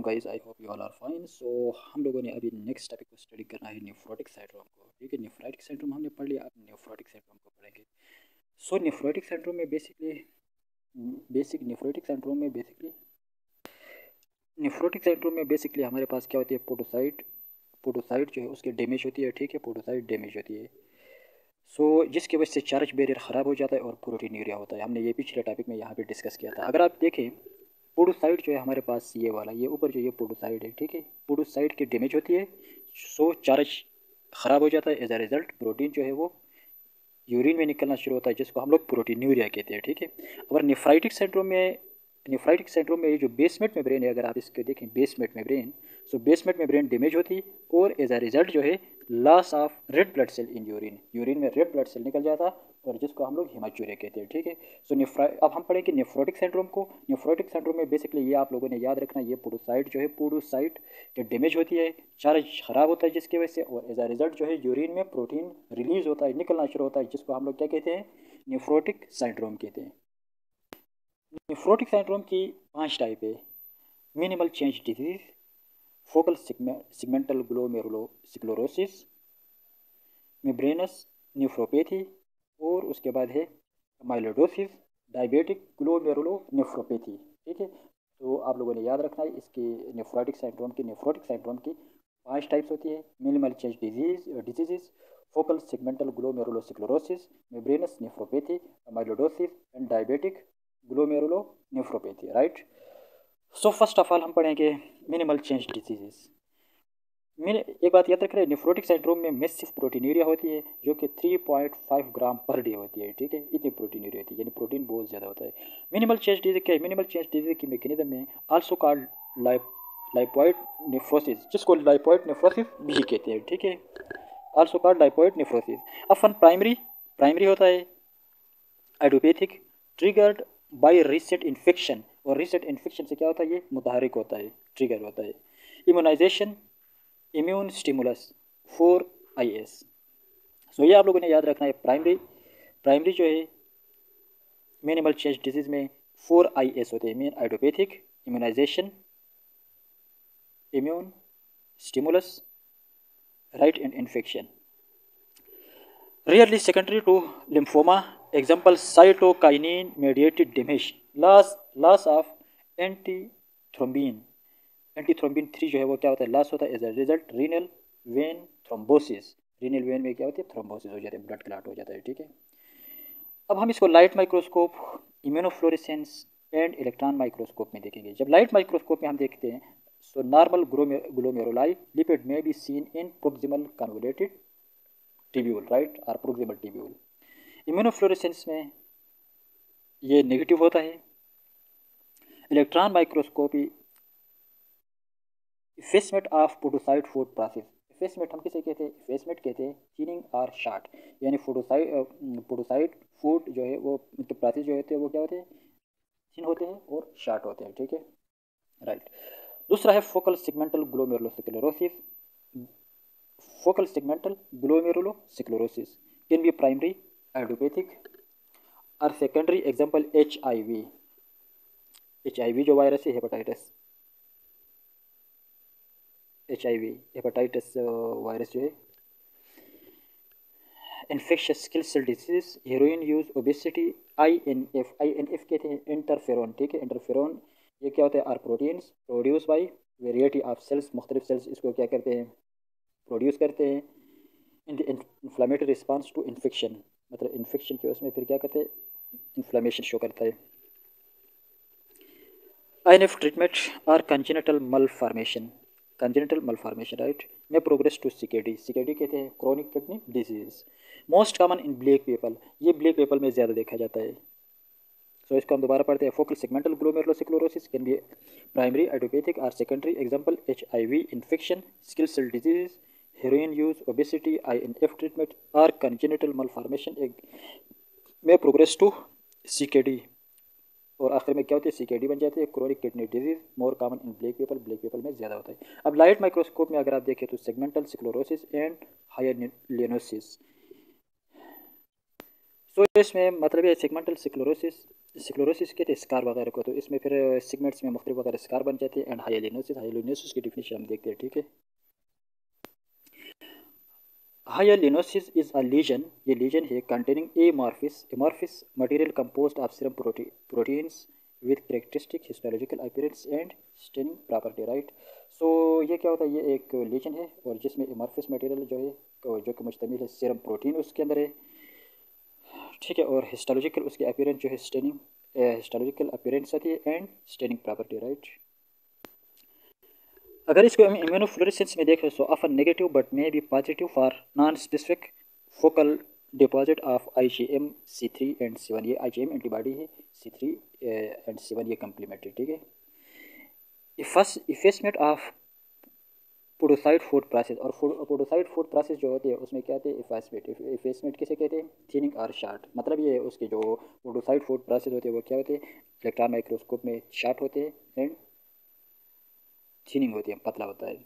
Guys, I hope you all are fine. So हम लोगों ने अभी नेक्स्ट टॉपिक को स्टडी करना है, नेफ्रोटिक सिंड्रोम को। ठीक है, नेफ्राइटिक सिंड्रोम हमने पढ़ लिया, अब नेफ्रोटिक सिंड्रोम को पढ़ेंगे। सो नेफ्रोटिक सिंड्रोम में बेसिकली हमारे पास क्या होती है, पोडोसाइट जो है उसकी डैमेज होती है। ठीक है, पोडोसाइट डैमेज होती है। सो जिसकी वजह से चार्ज बैरियर ख़राब हो जाता है और प्रोटीनूरिया होता है। हमने ये पिछले टॉपिक में यहाँ पे डिस्कस किया था। अगर आप देखें, पोडोसाइट जो है हमारे पास ये वाला, ये ऊपर जो ये पोडोसाइट है, ठीक है, पोडोसाइट की डैमेज होती है। सो चार्ज ख़राब हो जाता है। एज अ रिज़ल्ट प्रोटीन जो है वो यूरिन में निकलना शुरू होता है, जिसको हम लोग प्रोटीनूरिया कहते हैं। ठीक है, अगर नेफ्राइटिक सिंड्रोम में ये जो बेसमेंट मेम्ब्रेन है, अगर आप इसको देखें, बेसमेंट मेम्ब्रेन डैमेज होती है और एज अ रिज़ल्ट जो है loss of red blood cell in urine में रेड ब्लड सेल निकल जाता और जिसको हम लोग हेमाचूरिया कहते हैं। ठीक है, सो अब हम पढ़ेंगे नेफ्रोटिक सिंड्रोम को। नेफ्रोटिक सिंड्रोम में बेसिकली ये आप लोगों ने याद रखना, ये पोडोसाइट जो डैमेज होती है, चार्ज खराब होता है जिसकी वजह से, और एज अ रिजल्ट जो है यूरिन में प्रोटीन रिलीज होता है, निकलना शुरू होता है, जिसको हम लोग क्या कहते हैं, नेफ्रोटिक सिंड्रोम कहते हैं। नेफ्रोटिक सिंड्रोम की 5 टाइप है। Minimal change disease, focal segmental glomerulosclerosis, membranous nephropathy, और उसके बाद है माइलोडोसिस, डायबिटिक ग्लोमेरुलोनेफ्रोपैथी। ठीक है, तो आप लोगों ने याद रखना है इसकी नेफ्रोटिक सिंड्रोम की 5 टाइप्स होती है। Minimal change disease, focal segmental glomerulosclerosis, membranous nephropathy, amyloidosis and diabetic glomerulonephropathy. Right, so first of all हम पढ़ेंगे मिनिमल चेंज डिजीज़। एक बात याद रख रहे हैं, नेफ्रोटिक सिंड्रोम में मैसिव प्रोटीनूरिया होती है, जो कि 3.5 ग्राम पर डे होती है। ठीक है, इतनी प्रोटीनूरिया होती है, यानी प्रोटीन बहुत ज़्यादा होता है। मिनिमल चेंज डिजीज क्या है? मिनिमल चेंज डिजीज की मैकेनिज्म में आल्सो कॉल्ड लाइपोइड नेफ्रोसिस, जिसको लाइपोइड नेफ्रोसिस भी कहते हैं। ठीक है, आल्सो कॉल्ड लाइपोइड नेफ्रोसिस। अपन प्राइमरी होता है, idiopathic, triggered by recent infection, और रीसेट इन्फेक्शन से क्या होता है, ये मुतहरिक होता है, ट्रिगर होता है। Immunisation, immune stimulus, 4IS। सो ये आप लोगों ने याद रखना है। प्राइमरी जो है मिनिमल चेंज डिजीज में 4IS होते हैं, main idiopathic, immunization, immune stimulus, right, and infection. Rarely secondary to lymphoma, example cytokine mediated damage, loss of antithrombin 3 जो है वो क्या होता है, लॉस होता है। As a result renal vein thrombosis, renal vein में क्या होती है, थ्रोम्बोसिस हो जाता है, ब्लड क्लॉट हो जाता है। ठीक है, अब हम इसको light microscope, immunofluorescence and electron microscope में देखेंगे। जब लाइट माइक्रोस्कोप में हम देखते हैं, सो नॉर्मल ग्लोमेरुलाई लिपिड में be seen in proximal convoluted tubule, right, और प्रोक्सिमल ट्यूब्यूल। इम्यूनोफ्लोरेसेंस में ये नेगेटिव होता है। Electron microscopy, effacement of podocyte foot process. Effacement हम किसे कहते हैं? इफेसमेंट कहते हैं चीनिंग और शार्ट, यानी पोडोसाइट फूड जो है वो प्रोसेस जो होते हैं वो क्या होते हैं, चिन होते हैं और शार्ट होते हैं। ठीक है, राइट। दूसरा है focal segmental glomerulosclerosis. Focal segmental glomerulosclerosis can be primary idiopathic और सेकेंडरी। एग्जांपल HIV जो वायरस है, हेपेटाइटिस वायरस जो है, infectious sickle cell disease, heroin use, obesity, INF कहते हैं इंटरफेरोन। ठीक है, इंटरफेरोन ये क्या होता है, are proteins produce by variety of cells, मुख्तलिफ सेल्स इसको क्या करते हैं, प्रोड्यूस करते हैं। इन्फ्लामेटरी रिस्पॉन्स टू इन्फेक्शन, मतलब इन्फेक्शन के उसमें फिर क्या करते हैं, इन्फ्लामेशन शो करता है। INF ट्रीटमेंट और कंजेनिटल मलफॉर्मेशन, राइट, में प्रोग्रेस टू CKD कहते हैं chronic kidney disease. Most common in black people, ये ब्लैक पीपल में ज़्यादा देखा जाता है। सो इसको हम दोबारा पढ़ते हैं। Focal segmental glomerulosclerosis can be primary idiopathic और secondary. Example HIV infection, sickle cell disease, heroin use, obesity, INF treatment और कंजेनिटल मलफॉर्मेशन में प्रोग्रेस टू CKD, और आखिर में क्या होती है, CKD बन जाती है chronic kidney disease. More common in black people में ज़्यादा होता है। अब लाइट माइक्रोस्कोप में अगर आप देखें तो segmental sclerosis and hyalinosis. So इसमें मतलब है सेगमेंटल स्क्लेरोसिस स्क्लेरोसिस कहते हैं स्कार वगैरह को, तो इसमें फिर सिगमेंट्स में मुख्तलिफ वगैरह स्कार बन जाते हैं। एंड हाइलिनोसिस की डिफिनेशन हम देखते हैं, ठीक है। हाइलिनोसिस इज अ लीजन, ये लीजन है containing amorphous material composed of serum proteins with characteristic histological appearance and staining property, right. So ये क्या होता है, ये एक लीजन है और जिसमें एमॉर्फिस मटेरियल जो है जो कि मुश्तमिल है सीरम प्रोटीन उसके अंदर है, ठीक है। और हिस्टोलॉजिकल उसकी अपीयरेंस जो है स्टेनिंग हिस्टोलॉजिकल अपीयरेंस होती है एंड स्टेनिंग प्रॉपर्टी, राइट। अगर इसको हम इम्यूनोफ्लोरेसेंस में देखें so often negative but may be positive for non specific focal deposit of IgM C3 and C1, ये IgM एंटीबॉडी है, C3 एंड C1 ये कम्प्लीमेंट्री, ठीक है। First effacement of podocyte foot process, और पोडोसाइट फूड प्रोसेस जो होती है उसमें क्या कहते हैं इफेसमेंट, इफेसमेंट किसे कहते हैं, थिनिंग और शार्ट, मतलब ये उसके जो पोडोसाइट फूड प्रोसेस होते हैं वो क्या होते हैं, इलेक्ट्रॉन माइक्रोस्कोप में शार्ट होते हैं एंड थिनिंग होती है, पतला होता है।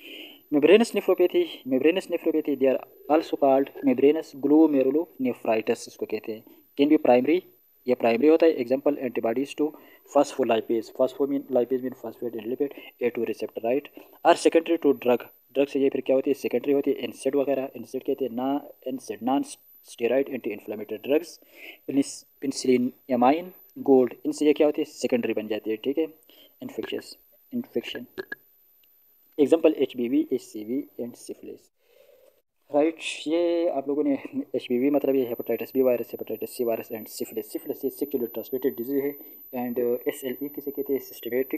Membranous nephropathy they are also called membranous glomerulonephritis इसको कहते हैं। कैन बी प्राइमरी, ये प्राइमरी होता है। Example antibodies to phospholipase, phospholipase mean phosphate lipid A2 receptor, right. और सेकेंडरी टू ड्रग से ये फिर क्या होती है, सेकेंडरी होती है एनसेड वगैरह, एनसेड कहते हैं ना, NSAID non steroid anti inflammatory drugs, penicillamine gold, इनसे ये क्या होती है सेकेंडरी बन जाती है, ठीक है। Infection example HBV HCV and syphilis, right. ये आप लोगों ने HBV मतलब ये hepatitis B virus, hepatitis C virus and syphilis, syphilis ये सेक्सुअली ट्रांसमिटेड डिजीज है। एंड SLE किसे कहते हैं,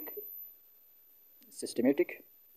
सिस्टमेटिक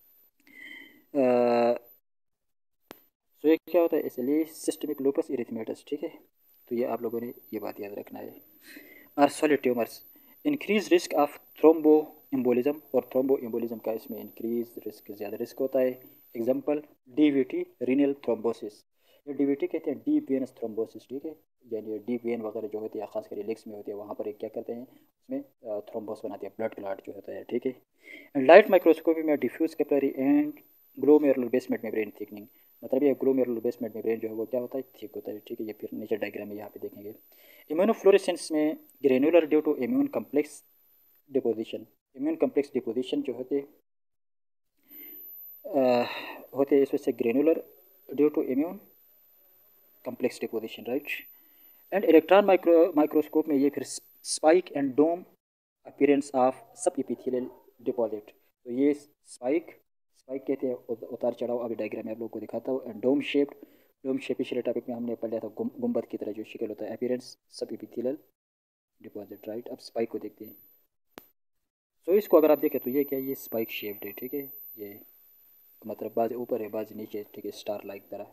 सो ये क्या होता है SLE, सिस्टमिक लूपस इरिथमेटस, ठीक है। तो ये आप लोगों ने ये बात याद रखना है। और solid tumours increase risk of thromboembolism, और थ्रोम्बो एम्बोलिज्म का इसमें इंक्रीज रिस्क, ज़्यादा रिस्क होता है। एग्जांपल DVT रीनल थ्रोम्बोसिस, ये DVT कहते हैं डीप वेनस थ्रोम्बोसिस, ठीक है। यानी डीप वेन वगैरह जो होती है खासकर लेग्स में होती है, वहाँ पर एक क्या करते हैं उसमें थ्रोम्बोस बनाते हैं, ब्लड क्लॉट जो होता है, ठीक है। एंड लाइट माइक्रोस्कोपी में diffuse capillary and glomerular basement membrane thickening, मतलब ये ग्लोमेरुलर बेसमेंट मेम्ब्रेन जो है वो क्या होता है, थिक होता है, ठीक है। ये फिर नीचे डायग्राम में यहाँ पे देखेंगे। इम्यूनोफ्लोरेसेंस में granular due to immune complex deposition, immune complex deposition जो होते हैं इस वजह से granular due to immune complex deposition, right. And electron microscope में ये फिर spike and dome appearance of sub epithelial deposit, तो ये स्पाइक कहते हैं उतार चढ़ाव, अभी डायग्राम में आप लोगों को दिखाता हूँ। एंड डोम शेप पिछले टॉपिक में हमने पढ़ लिया था, गुम्बद की तरह जो शिकल होता है, appearance sub epithelial deposit, right. अब स्पाइक को देखते हैं। सो इसको अगर आप देखें तो ये क्या है, ये स्पाइक शेप्ड है, ठीक है। ये मतलब बाज ऊपर है बाज नीचे, ठीक है, स्टार लाइक तरह।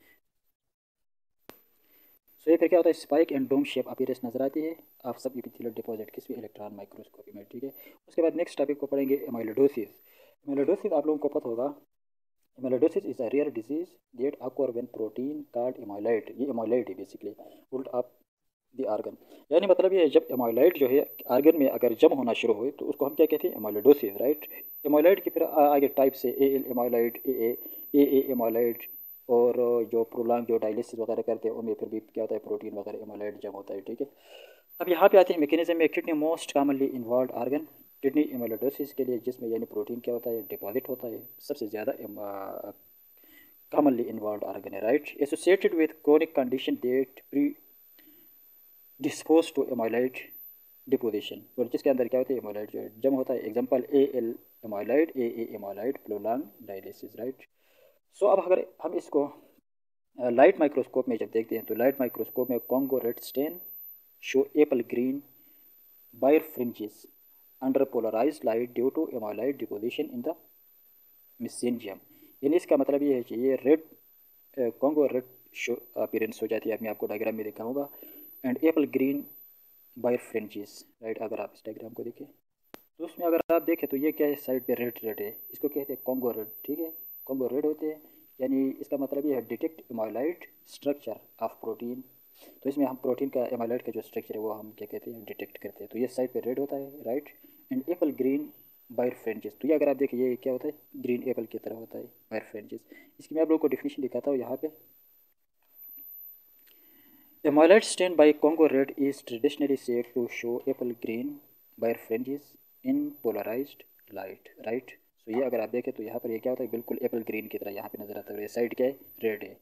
सो ये फिर क्या होता है, spike and dome shape appearance नजर आती है आप सब इपिथेलियल डिपॉजिट किस भी इलेक्ट्रॉन माइक्रोस्कोपी में, ठीक है। उसके बाद नेक्स्ट टॉपिक को पढ़ेंगे एमाइलोडोसिस। एमाइलोडोसिस आप लोगों को पता होगा, amyloidosis is a rare disease that occur when protein called amyloid, ये एमाइलोइड है बेसिकली, उल्ट आप दी आर्गन, यानी मतलब ये जब एमाइलोइड जो है आर्गन में अगर जम होना शुरू हुई तो उसको हम क्या कहते हैं, एमाइलोडोसिस, राइट। एमाइलोइड की फिर आगे टाइप से AL एमाइलोइड, AA एमाइलोइड, और जो प्रोलॉन्ग जो डायलिसिस वगैरह करते हैं उनमें फिर भी क्या होता है, प्रोटीन वगैरह एमाइलोइड जम होता है, ठीक है। अब यहाँ पे आते हैं मैकेनिज्म में, kidney most commonly involve organ kidney amyloidosis के लिए, जिसमें यानी प्रोटीन क्या होता है डिपॉजिट होता है, सबसे ज़्यादा कॉमनली इन्वॉल्व आर्गन है, right. Associated with chronic condition that predispose to amyloid deposition, और जिसके अंदर क्या होता है एमाइलाइड जो जम होता है। Example AL amyloid, AA amyloid, prolong dialysis, right. So अब अगर हम इसको लाइट माइक्रोस्कोप में जब देखते हैं तो लाइट माइक्रोस्कोप में Congo red stain show apple green birefringence under polarised light due to amyloid deposition in the mesangium, यानी इसका मतलब ये है कि ये red Congo red show appearance हो जाती है, मैं आपको डायग्राम में देखा होगा। And apple green birefringence, right. अगर आप इस डायग्राम को देखें तो उसमें अगर आप देखें तो ये क्या है, साइड पे रेड रेड है, इसको कहते हैं कॉन्गो रेड, ठीक है। कॉन्गो रेड होते हैं, यानी इसका मतलब ये है detect amyloid structure of protein, तो इसमें हम प्रोटीन का एमाइलाइड का जो स्ट्रक्चर है वो हम क्या कहते हैं डिटेक्ट करते हैं, तो ये साइड पे रेड होता है, right. And apple green birefringence, तो ये अगर आप देखें ये क्या होता है ग्रीन एपल की तरह होता है बायर फ्रेंचेस। इसकी मैं आप लोगों को डिफिनेशन दिखाता हूँ यहाँ पे। Amyloid stain by Congo red is traditionally said to show apple green by fringes in polarized light, right. So ये अगर आप देखें तो यहाँ पर ये क्या होता है, बिल्कुल एप्पल ग्रीन की तरह यहाँ पे नजर आता है। ये साइड क्या है, रेड है।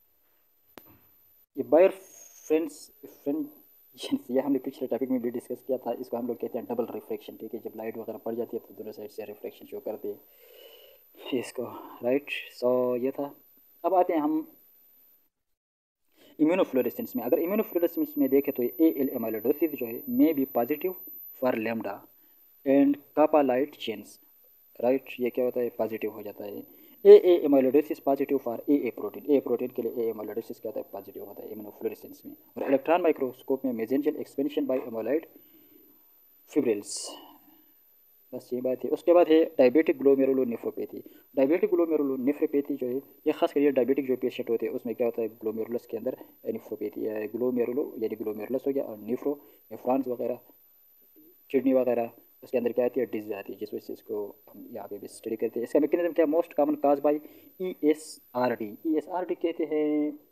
ये बायर फ्रेंड्स फ्रेंड ये हमने पिछले टॉपिक में भी डिस्कस किया था। इसको हम लोग कहते हैं डबल रिफ्लेक्शन, ठीक है। जब लाइट वगैरह पड़ जाती है तो दोनों साइड से रिफ्लेक्शन शो करती है इसको, राइट। सो ये था। अब आते हैं हम इम्यूनोफ्लोरेसेंस में। अगर इम्यूनोफ्लोरेसेंस में देखें तो ए एल एमाइलोडोसिस जो है may be positive for lambda and kappa light chains, right. ये क्या होता है, पॉजिटिव हो जाता है। A amyloidosis positive for A protein, A protein के लिए ए एमाइलोडोसिस क्या होता है, पॉजिटिव होता है इम्यूनोफ्लोरेसेंस में। और इलेक्ट्रॉन माइक्रोस्कोप में mesangial expansion by amyloid fibrils, बस ये बात है। उसके बाद है डायबिटिक ग्लोमेरुलोनेफ्रोपैथी। डायबिटिक ग्लोमेरुलोनेफ्रोपैथी जो है ये खास कर ये डायबिटिक जो पेशेंट होते हैं उसमें क्या होता है, ग्लोमेरुलस के अंदर नेफ्रोपैथी है। ग्लोमेरुलो यानी ग्लोमेरुलस हो गया, और नेफ्रो नेफ्रॉन्स वगैरह, किडनी वगैरह, उसके अंदर क्या आती है, डिजीज आती है, जिस वजह से इसको हम यहाँ पे भी स्टडी करते हैं। इसका मैकेनिज्म क्या, most common cause by ESRD, ESRD कहते हैं।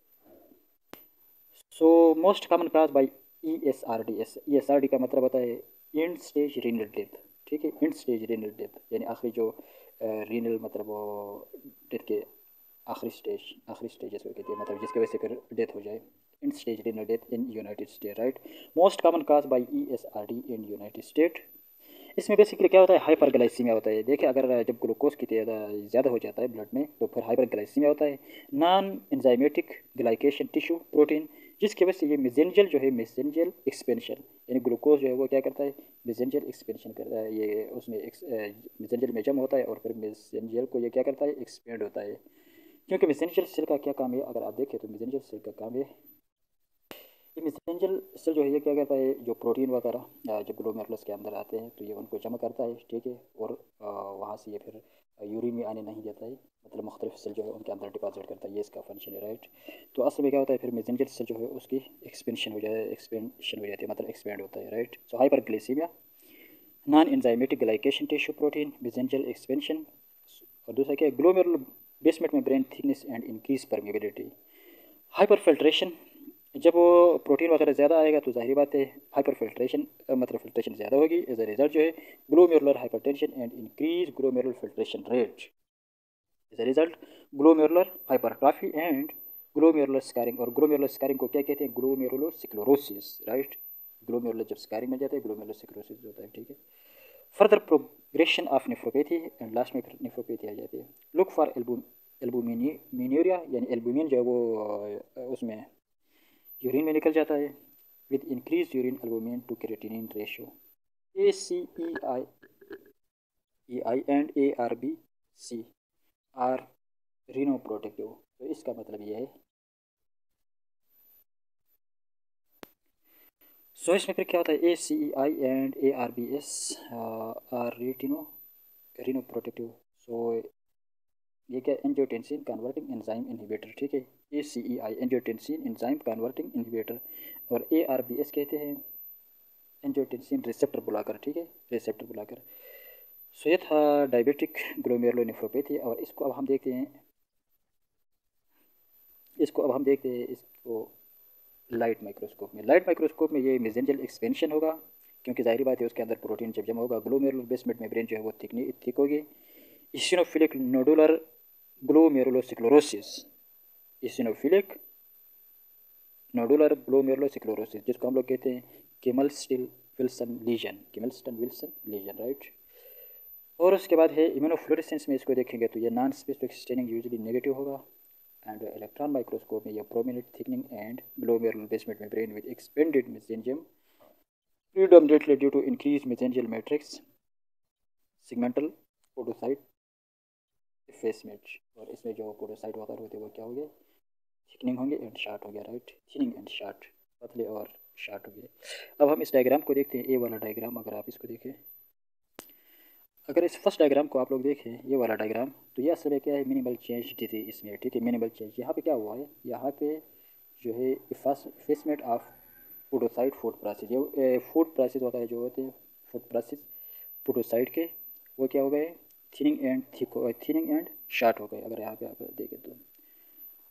सो most common cause by ESRD, ESRD का मतलब होता है एंड स्टेज रीनल डेथ, ठीक है। एंड स्टेज रीनल डेथ यानी आखिरी जो रीनल मतलब वो डेथ के आखिरी स्टेज इसको कहते हैं, मतलब जिसकी वजह से फिर डेथ हो जाए। End stage renal death in United State, right. Most common cause by ESRD in United State. इसमें बेसिकली क्या होता है, हाइपरग्लाइसीमिया होता है। देखिए अगर जब ग्लूकोज की तादाद ज़्यादा हो जाता है ब्लड में तो फिर हाइपरग्लाइसीमिया होता है। Non enzymatic glycation tissue protein, जिसकी वजह से ये मेसेंजर जो है, मेसेंजर एक्सपेंशन यानी ग्लूकोज जो है वो क्या करता है, मेसेंजर एक्सपेंशन करता है। ये उसमें मेसेंजर में जम होता है और फिर मेसेंजर को ये क्या करता है, एक्सपेंड होता है। क्योंकि मैसेंजर सेल का क्या काम है, अगर आप देखें तो मैसेंजर सेल का काम है, ये मैसेंजर सेल जो है ये क्या करता है, जो प्रोटीन वगैरह जब ग्लोमेरुलस के अंदर आते हैं तो ये उनको जमा करता है, ठीक है। और वहाँ से ये फिर यूरिन में आने नहीं देता है, मतलब मुख्तलिफ सेल जो है उनके अंदर डिपॉजिट करता है, ये इसका फंक्शन है, राइट। तो असल में क्या होता है, फिर मैसेंजर सेल जो है उसकी एक्सपेंशन हो जाती है, मतलब एक्सपेंड होता है, right. So hyperglycaemia, non enzymatic glycation tissue protein, mesangial expansion. और दूसरा क्या है, glomerular basement membrane thickness and increase permeability. Hyper filtration, जब वो प्रोटीन वगैरह ज़्यादा आएगा तो जाहिर बात है हाइपर फिल्ट्रेशन मतलब फिल्ट्रेशन ज़्यादा होगी। एज अ रिजल्ट जो है glomerular hypertension and increase glomerular filtration rate. As a result glomerular hypertrophy and glomerular scarring. और ग्लोमेरुलर स्कारिंग को क्या कहते हैं, ग्लोमेरुलोस्क्लेरोसिस, राइट। ग्लोमेरुलर जब स्कारिंग में जाता है ग्लोमेरुलोस्क्लेरोसिस होता है, ठीक है। Further progression of nephropathy and last में फिर नेफ्रोपैथी आ जाती है। लुक फॉर एल्बुमिनियूरिया यानी एल्बुमिन जो है वो उसमें यूरिन में निकल जाता है with increase urine albumin to creatinine ratio. ACEI and ARBC are renoprotective. तो इसका मतलब ये है। सो इसमें फिर क्या होता है, ACEI and ARBS are renoprotective. So ये क्या, एंजियोटेंसिन कन्वर्टिंग एंजाइम इनहिबिटर, ठीक है। ACEI angiotensin enzyme converting inhibitor, और ARBS कहते हैं एंजियोटेंसिन रिसेप्टर बुलाकर, ठीक है, रिसेप्टर बुलाकर। सो ये था डायबिटिक ग्लोमेरुलोनेफ्रोपैथी। और इसको अब हम देखते हैं इसको लाइट माइक्रोस्कोप में। लाइट माइक्रोस्कोप में ये मेसेंजर एक्सपेंशन होगा, क्योंकि जाहिर बात है उसके अंदर प्रोटीन जब जमा होगा ग्लोमेरुलर बेसमेंट मेम्ब्रेन जो है वो थिक होगी। इसिनोफिलिक नोडुलर ग्लोमेरुलोस्क्लेरोसिस, इसिनोफिलिक नोडुलर ग्लोमेरुलोस्क्लेरोसिस, जिसको हम लोग कहते हैं Kimmelstiel Wilson lesion, Kimmelstiel Wilson lesion, right. और उसके बाद है इम्यूनोफ्लोरेसेंस में। इसको देखेंगे तो ये non specific staining usually negative होगा। एंड इलेक्ट्रॉन माइक्रोस्कोप में ये prominent thickening and glomerular basement membrane with expanded mesangium predominantly due to increased mesangial matrix segmental podocyte effacement. और इसमें जो पोडोसाइट वगैरह होते हैं वो क्या हो गए, थिकनिंग होंगे एंड शार्ट हो गया, राइट। थिनिंग एंड शार्ट, पतले और शार्ट हो गए। अब हम इस डायग्राम को देखते हैं, ए वाला डायग्राम। अगर आप इसको देखें, अगर इस फर्स्ट डायग्राम को आप लोग देखें, ये वाला डायग्राम, तो ये असल में क्या है, मिनिमल चेंज थी इसमें, ठीक है। मिनिमल चेंज यहाँ पे क्या हुआ है, यहाँ पे जो है effacement of podocyte foot process, ये फूड प्रोसेस वगैरह जो होते हैं, फूड प्रोसेस पोडोसाइट के, वो क्या हो गए, थिनिंग एंड शार्ट हो गए। अगर यहाँ पे आप देखें तो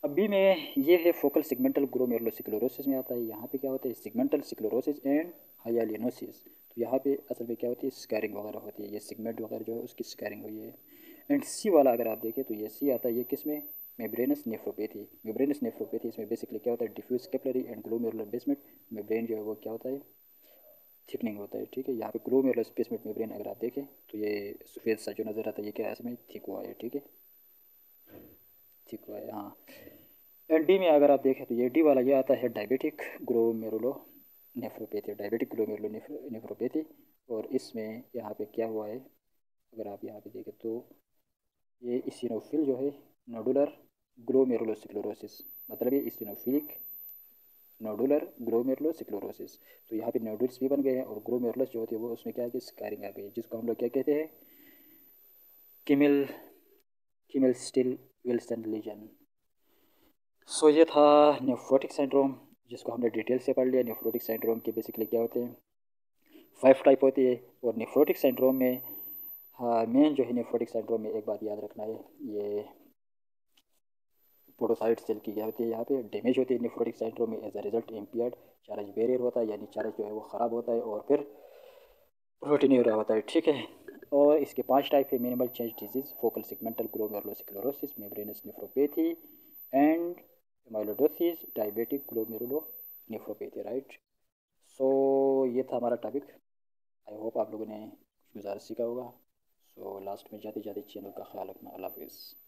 अभी में ये है फोकल सिगमेंटल ग्लोमेरुलोस्क्लेरोसिस में आता है। यहाँ पे क्या होता है, सिगमेंटल स्क्लेरोसिस एंड हाइयालिनोसिस। तो यहाँ पे असल में क्या होती है, स्कैरिंग वगैरह होती है, ये सिगमेंट वगैरह जो है उसकी स्कैरिंग हुई है। एंड सी वाला अगर आप देखें तो ये सी आता है, ये किस में, मेम्ब्रेनस नेफ्रोपैथी। मेम्ब्रेनस नेफ्रोपैथी इसमें बेसिकली क्या होता है, diffuse capillary and glomerular basement membrane जो है वो क्या होता है, थिकनिंग होता है, ठीक है। यहाँ पे ग्लोमेरुलर बेसमेंट मेम्ब्रेन अगर आप देखें तो ये सफ़ेद सा जो नज़र आता है, ये क्या है, इसमें थिक हुआ है, ठीक है, थिक हुआ है, हाँ। एंड डी में अगर आप देखें तो ये डी वाला ये आता है diabetic glomerulonephropathy, diabetic glomerulonephropathy. और इसमें यहाँ पे क्या हुआ है, अगर आप यहाँ पे देखें तो ये इसिनोफिल जो है नोडुलर ग्लोमेरुलोस्क्लेरोसिस, मतलब ये इसिनोफिलिक नोडुलर ग्लोमेरुलोस्क्लेरोसिस। तो यहाँ पे नोडुल्स भी बन गए हैं और ग्लोमेरुलस जो होती है वो उसमें क्या है कि स्कारिंग आ गई है, जिसको हम लोग क्या कहते हैं, Kimmel Kimmelstiel Wilson lesion. So ये था नेफ्रोटिक सिंड्रोम, जिसको हमने डिटेल से पढ़ लिया। नेफ्रोटिक सिंड्रोम के बेसिकली क्या होते हैं, 5 टाइप होती है। और नेफ्रोटिक सिंड्रोम में, हाँ, मेन जो है नेफ्रोटिक सिंड्रोम में एक बात याद रखना है, ये पोडोसाइट सेल की क्या होती है, यहाँ पे डैमेज होती है नेफ्रोटिक सिंड्रोम में। As a result impaired charge barrier होता है, यानी चार्ज जो है वो ख़राब होता है और फिर प्रोटीन्यूरिया होता है, ठीक है। और इसके 5 टाइप है, minimal change disease, focal segmental glomerulosclerosis, membranous nephropathy and amyloidosis, diabetic glomerulonephropathy, right. So ये था हमारा टॉपिक। आई होप आप लोगों ने कुछ गुजारा सीखा होगा। सो लास्ट में जाते जाते चैनल का ख्याल रखना। अल्लाह हाफिज़।